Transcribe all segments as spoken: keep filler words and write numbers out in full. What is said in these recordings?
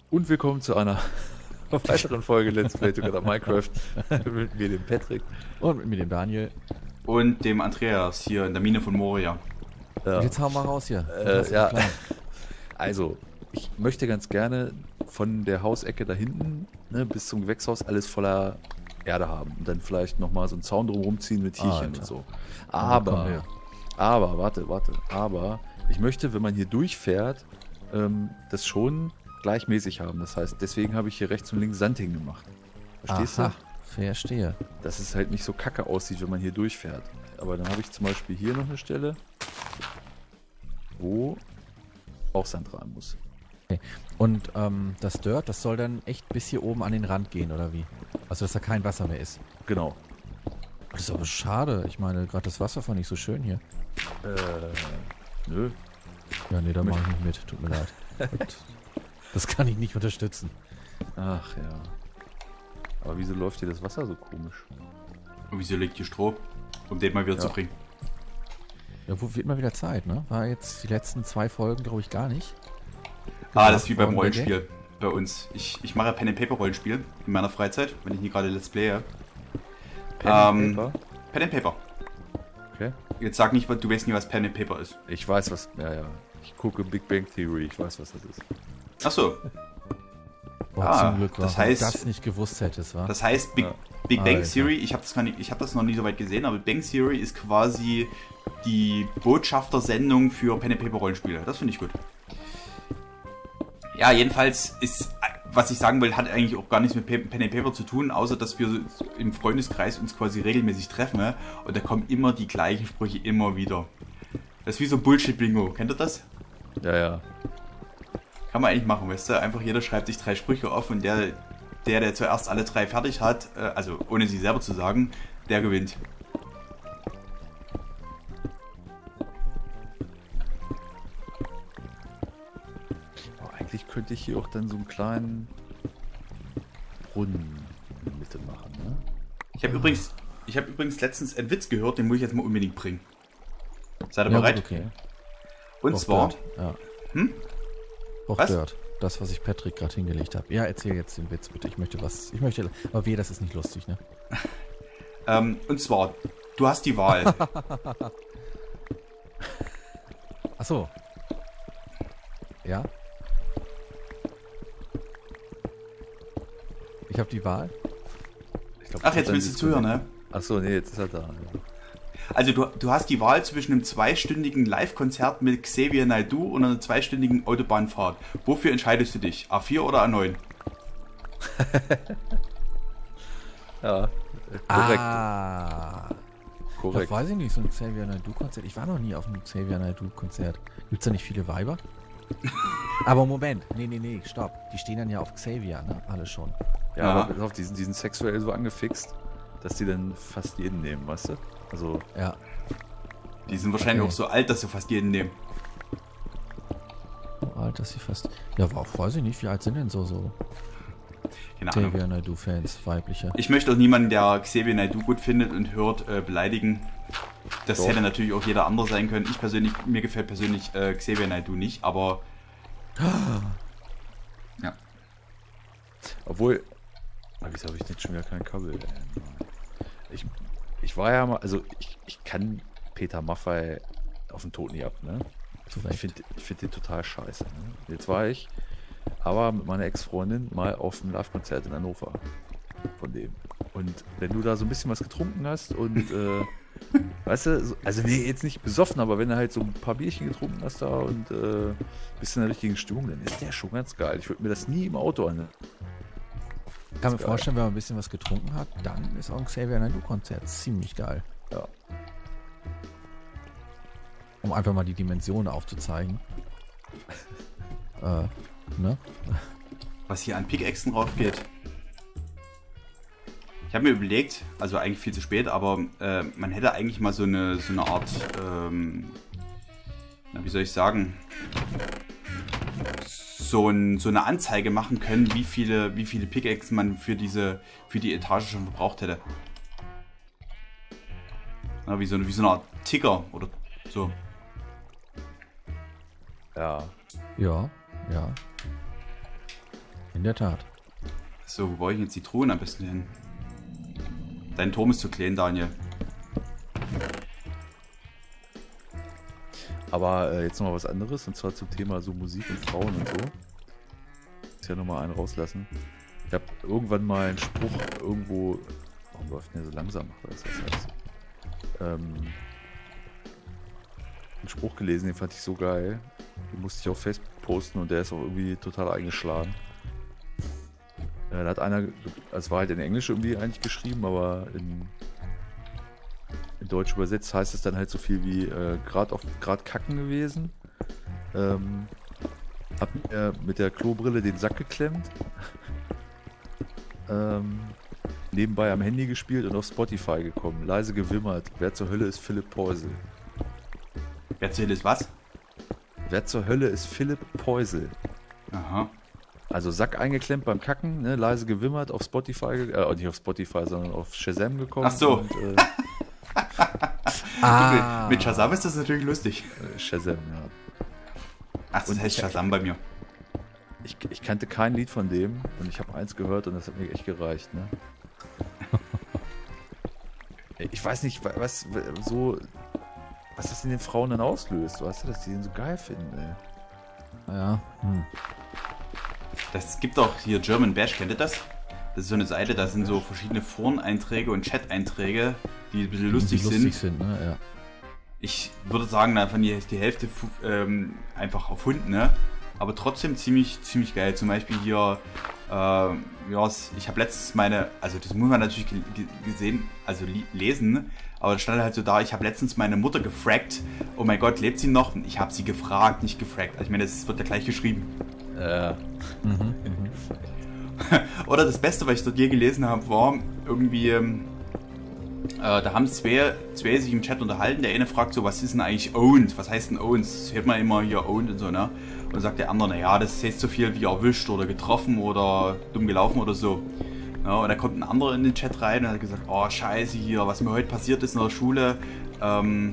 Und willkommen zu einer weiteren Folge Let's Play Together Minecraft mit mir, dem Patrick. Und mit mir, dem Daniel. Und dem Andreas hier in der Mine von Moria. Ja. Und jetzt hauen wir raus hier. Äh, ja. Also, ich möchte ganz gerne von der Hausecke da hinten, ne, bis zum Gewächshaus alles voller Erde haben. Und dann vielleicht nochmal so einen Zaun drumherum ziehen mit Tierchen Alter. und so. Aber, Aber, aber, warte, warte, aber ich möchte, wenn man hier durchfährt, ähm, das schon gleichmäßig haben. Das heißt, deswegen habe ich hier rechts und links Sand hingemacht. Verstehst aha, du? verstehe. Dass es halt nicht so kacke aussieht, wenn man hier durchfährt. Aber dann habe ich zum Beispiel hier noch eine Stelle, wo auch Sand rein muss. Okay. Und ähm, das Dirt, das soll dann echt bis hier oben an den Rand gehen, oder wie? Also, dass da kein Wasser mehr ist. Genau. Das ist aber schade. Ich meine, gerade das Wasser fand ich so schön hier. Äh, nö. Ja, nee, da mache ich nicht mit. Tut mir leid. Gut. Das kann ich nicht unterstützen. Ach ja. Aber wieso läuft hier das Wasser so komisch? Und wieso legt ihr Stroh? Um den mal wieder Ja. zu bringen. Ja, wo wird mal wieder Zeit, ne? War jetzt die letzten zwei Folgen, glaube ich, gar nicht. Ah, das ist wie beim worden, Rollenspiel bei uns. Ich, ich mache ja Pen and Paper Rollenspiel in meiner Freizeit, wenn ich nie gerade Let's Playe. Pen and Ähm, Paper? Pen and Paper. Okay. Jetzt sag nicht, du weißt nie, was Pen and Paper ist. Ich weiß was. Ja, ja. Ich gucke Big Bang Theory. Ich weiß, was das ist. Achso, Boah, Ah, zum Glück, das warum heißt- du das nicht gewusst hättest, wa? das heißt Big, Ja. Big Bang Alter. Theory, ich habe das, gar nicht- ich hab das noch nie so weit gesehen, aber Big Bang Theory ist quasi die Botschafter-Sendung für Pen and Paper Rollenspiele. Das finde ich gut. Ja, jedenfalls ist, was ich sagen will, hat eigentlich auch gar nichts mit Pa- Pen and Paper zu tun, außer dass wir so im Freundeskreis uns quasi regelmäßig treffen, ne? Und da kommen immer die gleichen Sprüche immer wieder. Das ist wie so Bullshit-Bingo. Kennt ihr das? Ja, ja. Kann man eigentlich machen, weißt du? Einfach jeder schreibt sich drei Sprüche auf und der, der, der zuerst alle drei fertig hat, äh, also ohne sie selber zu sagen, der gewinnt. Aber eigentlich könnte ich hier auch dann so einen kleinen Brunnen in der Mitte machen, ne? Ich habe übrigens, ich habe übrigens letztens einen Witz gehört, den muss ich jetzt mal unbedingt bringen. Seid ihr Ja, bereit? gut, okay. Und Braucht zwar, Dirt. Ja. Hm? Braucht Was? Dirt. Das, was ich Patrick gerade hingelegt habe. Ja, erzähl jetzt den Witz, bitte. Ich möchte was. Ich möchte. Aber weh, das ist nicht lustig, ne? ähm, und zwar, du hast die Wahl. Ach so. Ja? Ich habe die Wahl. Ich glaub, Ach, jetzt dann willst du sieht's zuhören, gut. ne? Achso, nee, jetzt ist er da. Ja. Also du, du hast die Wahl zwischen einem zweistündigen Live-Konzert mit Xavier Naidoo und einer zweistündigen Autobahnfahrt. Wofür entscheidest du dich? A vier oder A neun? Ja, äh, korrekt. Ah. korrekt. Das weiß ich nicht, so ein Xavier Naidoo-Konzert. Ich war noch nie auf einem Xavier Naidoo-Konzert. Gibt's da nicht viele Weiber? Aber Moment, nee, nee, nee, stopp. Die stehen dann ja auf Xavier, ne? Alle schon. Ja, Ja. aber pass auf, die sind, die sind sexuell so angefixt, dass die dann fast jeden nehmen, weißt du? Also, Ja. Die sind wahrscheinlich Okay. auch so alt, dass sie fast jeden nehmen. So alt, dass sie fast. Ja, wow, weiß ich nicht, wie alt sind denn so, so Keine Ahnung. Xavier Naidoo-Fans, weibliche? Ich möchte auch niemanden, der Xavier Naidoo gut findet und hört, äh, beleidigen. Das Doch. hätte natürlich auch jeder andere sein können. Ich persönlich, mir gefällt persönlich äh, Xavier Naidoo nicht, aber ja. obwohl. Aber wieso habe ich jetzt schon wieder kein Kabel? Ey? Ich, ich war ja mal, also ich, ich kann Peter Maffay auf den Tod nie ab, ne? Zu Ich Recht. finde ich find den total scheiße. Ne? Jetzt war ich aber mit meiner Ex-Freundin mal auf einem Live-Konzert in Hannover von dem. Und wenn du da so ein bisschen was getrunken hast und, äh, weißt du, so, also nee, jetzt nicht besoffen, aber wenn du halt so ein paar Bierchen getrunken hast da und äh, bist in der richtigen Stimmung, dann ist der schon ganz geil. Ich würde mir das nie im Auto anhören. Ich kann mir geil. vorstellen, wenn man ein bisschen was getrunken hat, dann ist auch ein Xavier Naidoo-Konzert ziemlich geil. Ja. Um einfach mal die Dimensionen aufzuzeigen. äh, ne? Was hier an Pickaxen drauf geht. Ich habe mir überlegt, also eigentlich viel zu spät, aber äh, man hätte eigentlich mal so eine, so eine Art, ähm, na, wie soll ich sagen, so, ein, so eine Anzeige machen können, wie viele, wie viele Pickaxen man für diese, für die Etage schon verbraucht hätte. Na, wie, so, eine- wie so eine Art Ticker oder so. Ja. Ja, ja. In der Tat. So, wo brauche ich jetzt die Truhen am besten hin? Dein Turm ist zu klein, Daniel. Aber äh, jetzt noch mal was anderes, und zwar zum Thema so Musik und Frauen und so. Muss ja nochmal einen rauslassen. Ich habe irgendwann mal einen Spruch irgendwo... Warum läuft denn der so langsam? Ach, das ist das ähm, einen Spruch gelesen, den fand ich so geil. Den musste ich auf Facebook posten und der ist auch irgendwie total eingeschlagen. Äh, da hat einer... Es war halt in Englisch irgendwie eigentlich geschrieben, aber in... In Deutsch übersetzt heißt es dann halt so viel wie äh, gerade auf gerade kacken gewesen. Ähm, hab mir mit der Klobrille den Sack geklemmt. ähm, nebenbei am Handy gespielt und auf Spotify gekommen. Leise gewimmert. Wer zur Hölle ist Philipp Poisel? Wer zählt ist was? Wer zur Hölle ist Philipp Poisel? Aha. Also Sack eingeklemmt beim Kacken, ne? Leise gewimmert, auf Spotify, ge äh, nicht auf Spotify, sondern auf Shazam gekommen. Ach so. Und, äh, Ah. Mit Shazam ist das natürlich lustig. äh, Shazam, ja. Ach, das Und heißt ich- Shazam bei mir. Ich, ich kannte kein Lied von dem und ich habe eins gehört und das hat mir echt gereicht, ne? Ich weiß nicht, wa- was so was das in den Frauen dann auslöst, weißt du, dass die den so geil finden, ey. Ja. Hm. Das gibt auch hier German Bash, kennt ihr das? Das ist so eine Seite, da sind so verschiedene Foreneinträge und Chat-Einträge, die ein bisschen lustig, die lustig sind. sind, ne? Ja. Ich würde sagen, davon die, die Hälfte fu- ähm, einfach erfunden, ne? Aber trotzdem ziemlich, ziemlich geil. Zum Beispiel hier, äh, ja, ich habe letztens meine, also das muss man natürlich ge ge gesehen, also lesen, aber da stand halt so da, ich habe letztens meine Mutter gefragt, oh mein Gott, lebt sie noch? Und ich habe sie gefragt, nicht gefragt. Also ich meine, das wird ja gleich geschrieben. Äh, Mhm. Mhm. Oder das Beste, was ich dort je gelesen habe, war irgendwie, ähm, äh, da haben zwei, zwei sich im Chat unterhalten. Der eine fragt so, was ist denn eigentlich owned? Was heißt denn owned? Das hört man immer hier owned und so, ne? Und dann sagt der andere, naja, das heißt so viel wie erwischt oder getroffen oder dumm gelaufen oder so. Ja, und da kommt ein anderer in den Chat rein und hat gesagt, oh scheiße hier, was mir heute passiert ist in der Schule. Ähm,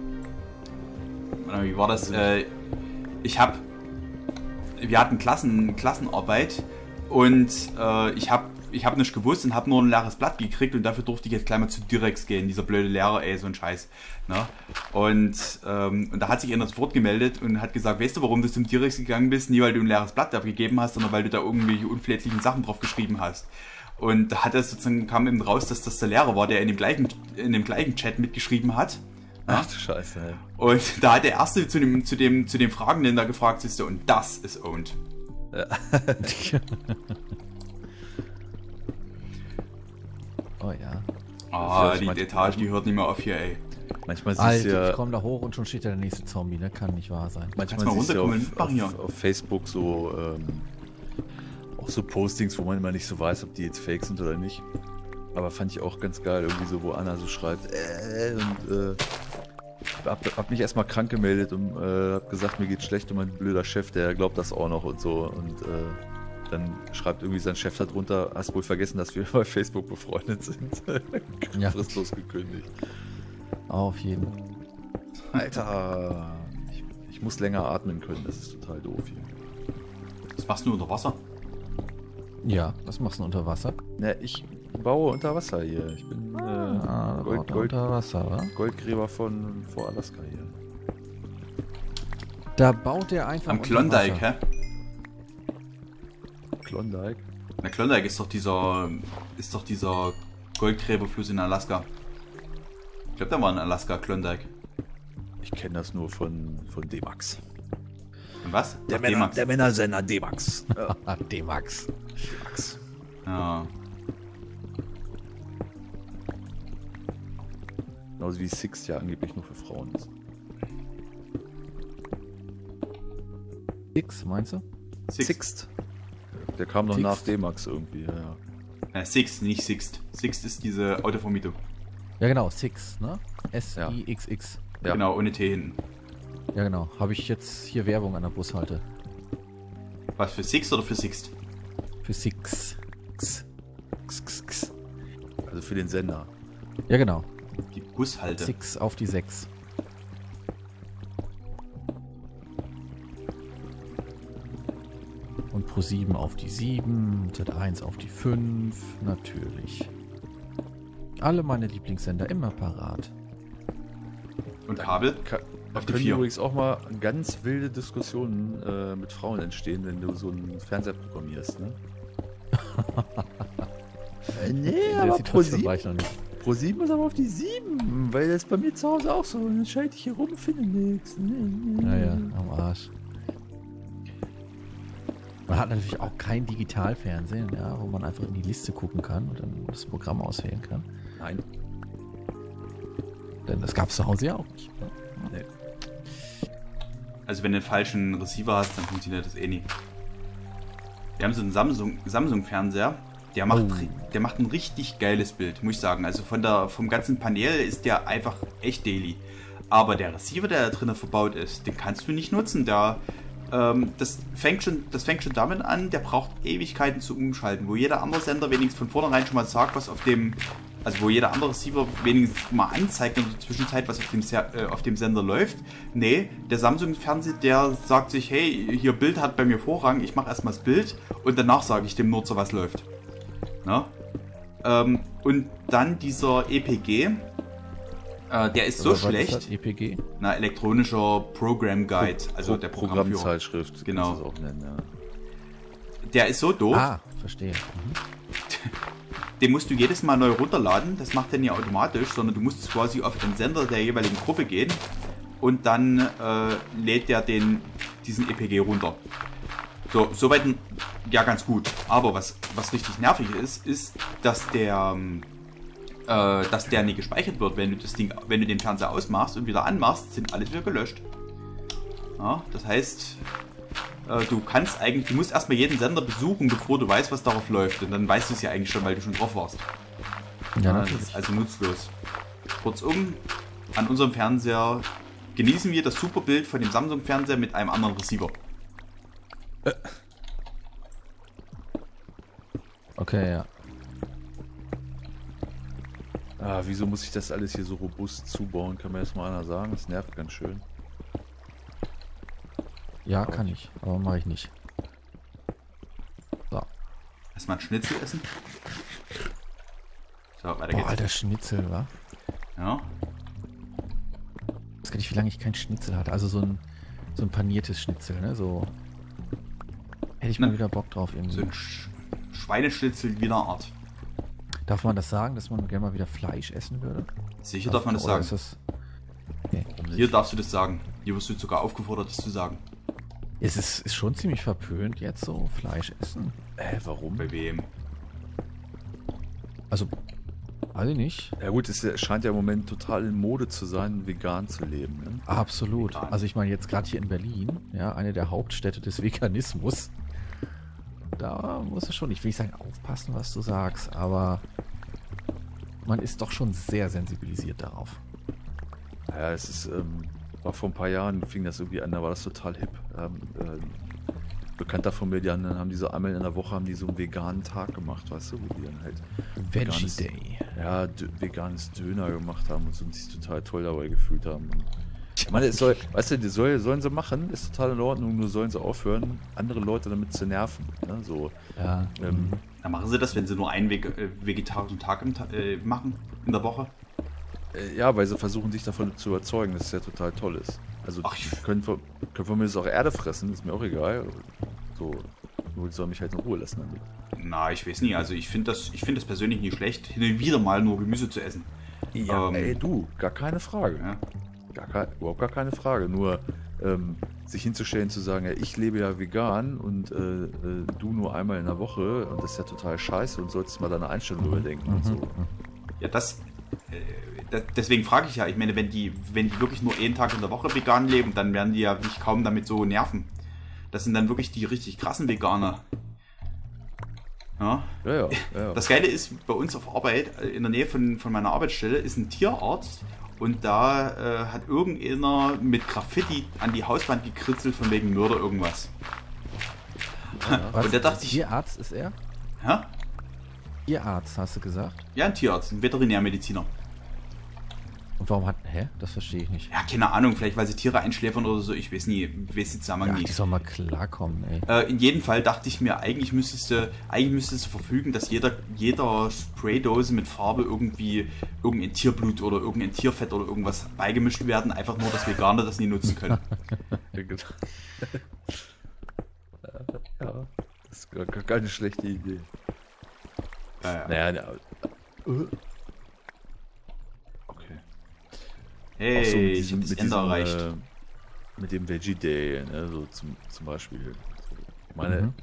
wie war das? Äh, ich habe, wir hatten Klassen, Klassenarbeit und äh, ich habe ich hab nicht gewusst und habe nur ein leeres Blatt gekriegt und dafür durfte ich jetzt gleich mal zu Direx gehen, dieser blöde Lehrer, ey, so ein Scheiß. Ne? Und, ähm, und da hat sich einer das Wort gemeldet und hat gesagt, weißt du, warum du zum Direx gegangen bist? Nie, weil du ein leeres Blatt abgegeben hast, sondern weil du da irgendwelche unflätlichen Sachen drauf geschrieben hast. Und da hat er sozusagen, kam eben raus, dass das der Lehrer war, der in dem gleichen, in dem gleichen Chat mitgeschrieben hat. ach du Scheiße, ey. Und da hat der Erste zu dem, zu dem, zu dem Fragenden da gefragt, siehst du, und das ist owned. Oh ja. Ah, Vielleicht die manchmal- Etage, die hört nicht mehr auf hier, ey. Manchmal siehst Alter, du ja, ich komm da hoch und schon steht da der nächste Zombie, ne? Kann nicht wahr sein. manchmal mal siehst du runterkommen auf, und machen auf, hier. auf Facebook so ähm, auch so Postings, wo man immer nicht so weiß, ob die jetzt fake sind oder nicht. Aber fand ich auch ganz geil, irgendwie so, wo Anna so schreibt, äh, und äh, hab, hab mich erstmal krank gemeldet und äh, hab gesagt, mir geht's schlecht und mein blöder Chef, der glaubt das auch noch und so. Und äh, dann schreibt irgendwie sein Chef darunter, hast wohl vergessen, dass wir bei Facebook befreundet sind. Ja. Fristlos gekündigt. Auf jeden Fall. Alter, ich, ich muss länger atmen können, das ist total doof hier. Was machst du unter Wasser? Ja, was machst du unter Wasser? Na, ich baue unter Wasser hier. Ich bin äh, Ah, Gold, Gold, Gold, unter Wasser, wa? Goldgräber von vor Alaska hier. Da baut der einfach Am unter Klondike, Wasser. hä? Klondike. Na, Klondike ist doch dieser, ist doch dieser Goldgräberfluss in Alaska. Ich glaube, da war in Alaska Klondike. Ich kenne das nur von, von D-Max. Und was? Der, Ach, Männer, D-Max. der Männersender D-Max. Ja. Ah, D-Max. D-Max. Ja. Genauso wie Sixt ja angeblich nur für Frauen ist. X, meinst du? Sixt. Sixt. Der kam noch Sixt. nach D-Max irgendwie, ja, ja. Ja, Sixt, nicht Sixt. Sixt ist diese Autovermietung. Ja, genau, Six, ne? S I X X. Ja. Genau, ohne T hinten. Ja, genau. Habe ich jetzt hier Werbung an der Bushalte. Was, für Sixt oder für Sixt? Für Six. X. X, X, X. Also für den Sender. Ja, genau. Die Bushalte. Six auf die sechs. Und Pro ProSieben auf die sieben, Z eins auf die fünf, natürlich. Alle meine Lieblingssender immer parat. Und Kabel? Ka Auf die können vier. übrigens auch mal ganz wilde Diskussionen äh, mit Frauen entstehen, wenn du so einen Fernseher programmierst, ne? äh, nee, Der aber Situation war ich noch nicht. Pro sieben ist aber auf die sieben, weil das bei mir zu Hause auch so. Dann schalte ich hier rum, finde nichts. Naja, am Arsch. Man hat natürlich auch kein Digitalfernsehen, ja, wo man einfach in die Liste gucken kann und dann das Programm auswählen kann. Nein. Denn das gab es zu Hause ja auch nicht. Ne? Nee. Also wenn du einen falschen Receiver hast, dann funktioniert das eh nie. Wir haben so einen Samsung, Samsung-Fernseher, der macht, Oh. der macht ein richtig geiles Bild, muss ich sagen. Also von der, vom ganzen Panel ist der einfach echt daily. Aber der Receiver, der da drinnen verbaut ist, den kannst du nicht nutzen. Der, ähm, das, fängt schon, das fängt schon damit an, der braucht Ewigkeiten zu umschalten. Wo jeder andere Sender wenigstens von vornherein schon mal sagt, was auf dem... Also wo jeder andere Receiver wenigstens mal anzeigt in der Zwischenzeit, was auf dem, Ser äh, auf dem Sender läuft. Nee, der Samsung-Fernseher, der sagt sich, hey, hier Bild hat bei mir Vorrang, ich mache erstmal das Bild und danach sage ich dem Nutzer, was läuft. Na? Ähm, und dann dieser E P G, äh, der ist so Aber was schlecht. ist das, E P G? Na, elektronischer Program Guide, also Pro der Programmführer. Programmzeitschrift, Genau. kannst du es auch nennen, ja. Der ist so doof. Ah, verstehe. Mhm. Den musst du jedes Mal neu runterladen, das macht er nicht automatisch, sondern du musst quasi auf den Sender der jeweiligen Gruppe gehen und dann äh, lädt der den, diesen E P G runter. So, soweit ja ganz gut. Aber was, was richtig nervig ist, ist, dass der, äh, dass der nicht gespeichert wird, wenn du das Ding, wenn du den Fernseher ausmachst und wieder anmachst, sind alles wieder gelöscht. Ja, das heißt, du kannst eigentlich, du musst erstmal jeden Sender besuchen, bevor du weißt, was darauf läuft. Und dann weißt du es ja eigentlich schon, weil du schon drauf warst. Ja, Das natürlich. ist also nutzlos. Kurzum, an unserem Fernseher genießen wir das super Bild von dem Samsung-Fernseher mit einem anderen Receiver. Okay, ja. Ah, wieso muss ich das alles hier so robust zubauen? Kann mir das mal einer sagen? Das nervt ganz schön. Ja, kann ich, aber mache ich nicht. So. Erstmal ein Schnitzel essen. So, weiter Boah, geht's. alter Schnitzel, wa? Ja. Ich weiß gar nicht, wie lange ich kein Schnitzel hatte. Also so ein, so ein paniertes Schnitzel, ne? So. Hätte ich mal Na, wieder Bock drauf irgendwie. So ein Sch Schweineschnitzel wieder Art. Darf man das sagen, dass man gerne mal wieder Fleisch essen würde? Sicher darf man das Oder sagen. ist das... Okay. Hier darfst du das sagen. Hier wirst du sogar aufgefordert, das zu sagen. Es ist, ist schon ziemlich verpönt, jetzt so Fleisch essen. Äh, warum? Bei wem? Also, weiß ich nicht. Ja gut, es scheint ja im Moment total in Mode zu sein, vegan zu leben. Ne? Absolut. Vegan. Also ich meine jetzt gerade hier in Berlin, ja, eine der Hauptstädte des Veganismus. Da musst du schon, ich will nicht sagen aufpassen, was du sagst, aber man ist doch schon sehr sensibilisiert darauf. Ja, es ist, ähm, war vor ein paar Jahren, fing das irgendwie an, da war das total hip. Ähm, äh, Bekannter von mir, die haben, dann haben die so einmal in der Woche haben die so einen veganen Tag gemacht, weißt du, wo die dann halt Veggie veganes- Day. ja, dö- veganes Döner gemacht haben und so und sich total toll dabei gefühlt haben. Ich meine, es soll, weißt du, die soll, sollen sie machen, ist total in Ordnung, nur sollen sie aufhören, andere Leute damit zu nerven. Ne? So, Ja. ähm, Dann machen sie das, wenn sie nur einen Veg äh, vegetarischen Tag im Ta äh, machen in der Woche. äh, ja, weil sie versuchen, sich davon zu überzeugen, dass es ja total toll ist. Also, Ach, ich- die können, von- können von mir das auch Erde fressen, ist mir auch egal. So, nur die sollen mich halt in Ruhe lassen damit. Na, ich weiß nicht. Also ich finde das, ich finde das persönlich nicht schlecht, hin und wieder mal nur Gemüse zu essen. Ja, Ähm, ey, du, gar keine Frage. Ja. Gar kein, überhaupt gar keine Frage. Nur ähm, sich hinzustellen, zu sagen, ja, ich lebe ja vegan und äh, äh, du nur einmal in der Woche und das ist ja total scheiße und solltest mal deine Einstellung überdenken und so. Ja, das, äh, das deswegen frage ich ja. Ich meine, wenn die, wenn die wirklich nur einen Tag in der Woche vegan leben, dann werden die ja dich kaum damit so nerven. Das sind dann wirklich die richtig krassen Veganer. Ja. Ja, ja, ja. ja. Das Geile ist, bei uns auf Arbeit, äh, in der Nähe von, von meiner Arbeitsstelle, ist ein Tierarzt und da äh, hat irgendeiner mit Graffiti an die Hauswand gekritzelt von wegen Mörder irgendwas. Was, Und da dachte ich, Ihr Arzt ist er? hä? Ihr Arzt, hast du gesagt? Ja, ein Tierarzt, ein Veterinärmediziner. Und warum hat. Hä? Das verstehe ich nicht. Ja, keine Ahnung, vielleicht weil sie Tiere einschläfern oder so, ich weiß nie, weiß den Zusammenhang Ach, nie. die soll mal klarkommen, ey. Äh, in jedem Fall dachte ich mir, eigentlich müsstest du, eigentlich müsstest du verfügen, dass jeder, jeder Spraydose mit Farbe irgendwie irgendein Tierblut oder irgendein Tierfett oder irgendwas beigemischt werden, einfach nur, dass Veganer das nie nutzen können. Ja, genau. Ja, das ist gar, gar keine schlechte Idee. Ja, ja. Naja, na, Okay. auch Hey, so mit ich diesem, hab das mit Ende diesem, erreicht. äh, mit dem Veggie Day, ne, so zum, zum Beispiel. Ich meine, Mhm.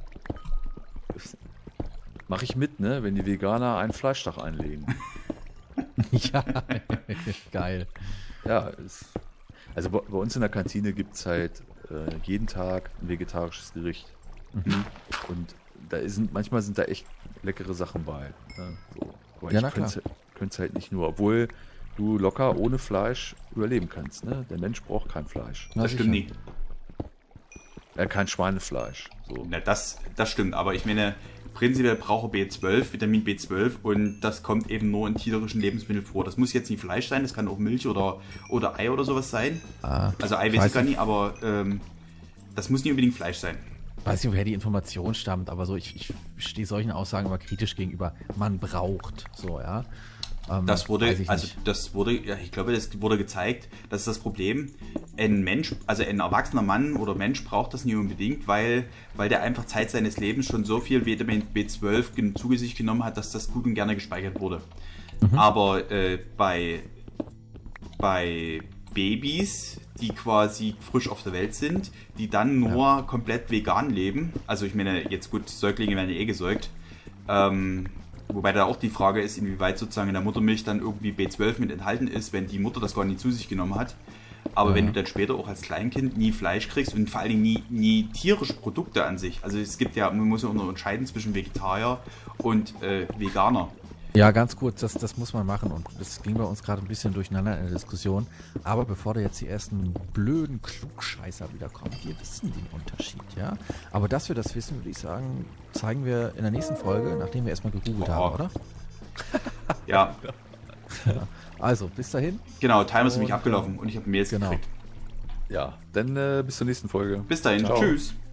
mache ich mit, ne, wenn die Veganer einen Fleischtag einlegen. Ja, geil. Ja, es, also bei, bei uns in der Kantine gibt es halt äh, jeden Tag ein vegetarisches Gericht. Mhm. Und da sind, manchmal sind da echt leckere Sachen bei. Ne? So. Aber Ja, ich na klar. könnte es halt nicht nur, obwohl du locker ohne Fleisch überleben kannst. Ne? Der Mensch braucht kein Fleisch. Na, Das stimmt sicher. nie. Äh, kein Schweinefleisch. So. Na, das, das stimmt, aber ich meine, prinzipiell braucht er B zwölf, Vitamin B zwölf und das kommt eben nur in tierischen Lebensmitteln vor. Das muss jetzt nicht Fleisch sein, das kann auch Milch oder, oder Ei oder sowas sein. Ah, Also Ei ich weiß weiß ich gar nicht. nicht, aber ähm, das muss nicht unbedingt Fleisch sein. weiß nicht, woher die Information stammt, aber so, ich, ich stehe solchen Aussagen immer kritisch gegenüber. Man braucht, so, ja. Ähm, Das wurde, weiß ich also nicht. das wurde, ja, ich glaube, das wurde gezeigt, das ist das Problem. Ein Mensch, also ein erwachsener Mann oder Mensch braucht das nicht unbedingt, weil, weil der einfach Zeit seines Lebens schon so viel Vitamin B zwölf gen- zu sich genommen hat, dass das gut und gerne gespeichert wurde. Mhm. Aber äh, bei, bei Babys, die quasi frisch auf der Welt sind, die dann nur komplett vegan leben, also ich meine, jetzt gut, Säuglinge werden ja eh gesäugt, ähm, wobei da auch die Frage ist, inwieweit sozusagen in der Muttermilch dann irgendwie B zwölf mit enthalten ist, wenn die Mutter das gar nicht zu sich genommen hat. Aber Ja. wenn du dann später auch als Kleinkind nie Fleisch kriegst und vor allen Dingen nie, nie tierische Produkte an sich, also es gibt ja, man muss ja auch noch unterscheiden zwischen Vegetarier und äh, Veganer. Ja, ganz kurz, das, das muss man machen und das ging bei uns gerade ein bisschen durcheinander in der Diskussion. Aber bevor da jetzt die ersten blöden Klugscheißer wieder kommen, wir wissen den Unterschied, ja. Aber dass wir das wissen, würde ich sagen, zeigen wir in der nächsten Folge, nachdem wir erstmal gegoogelt Oh. haben, oder? Ja, Also, bis dahin. genau, Timer ist nämlich Und, abgelaufen und ich habe Mails genau. gekriegt. Ja, dann äh, bis zur nächsten Folge. Bis dahin, Ciao. tschüss.